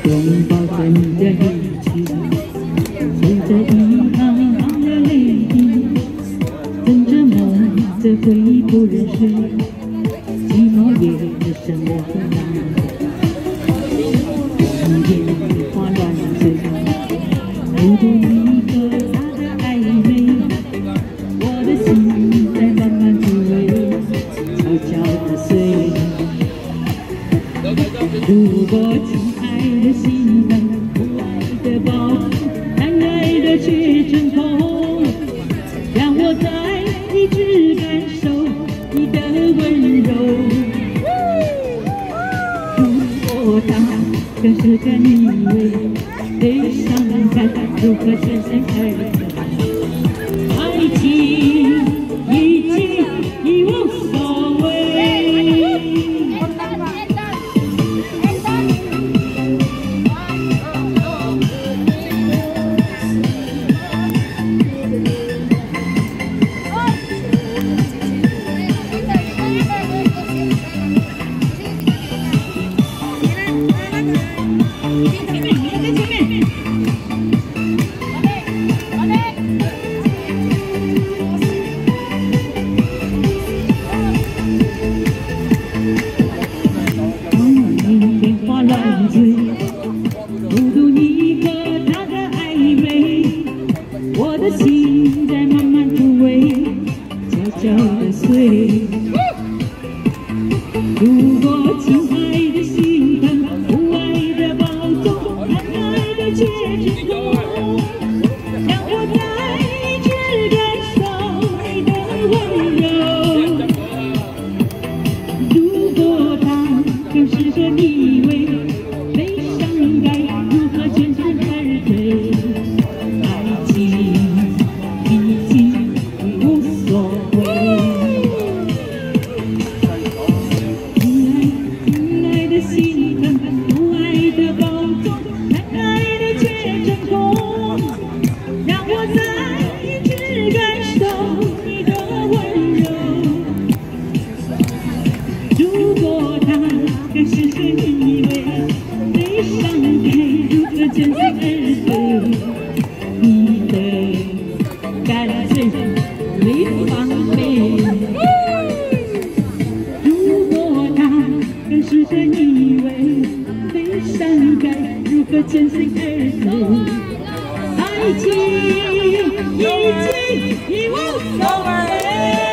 拥抱着你的离去，随着一行行的泪滴，等着梦在回忆不认睡，寂寞夜的生活很难。眼花乱坠，孤独一个他的暧昧，我的心在慢慢枯萎，悄悄地碎。如果亲爱的心疼，不爱的抱住，难爱的却真空，让我再一次感受你的温柔。如果他更是个你为悲伤感，如何全身而退？爱情已经已无所谓。孤独一个他的暧昧，我的心在慢慢枯萎，悄悄地碎。如果亲爱的心疼，不爱的抱走，难爱的却真空，让我再一次感受你的温柔。如果他更是个你为悲伤该如何全身而退？爱情已经无所谓。亲爱的心疼，不爱的抱走，难爱的却真空，让我再一次感受你的温柔。如果他更是个你为悲伤该如何全身而退？你的干脆没防备。如果他更是个你为悲伤该如何全身而退？爱情已经已无所谓。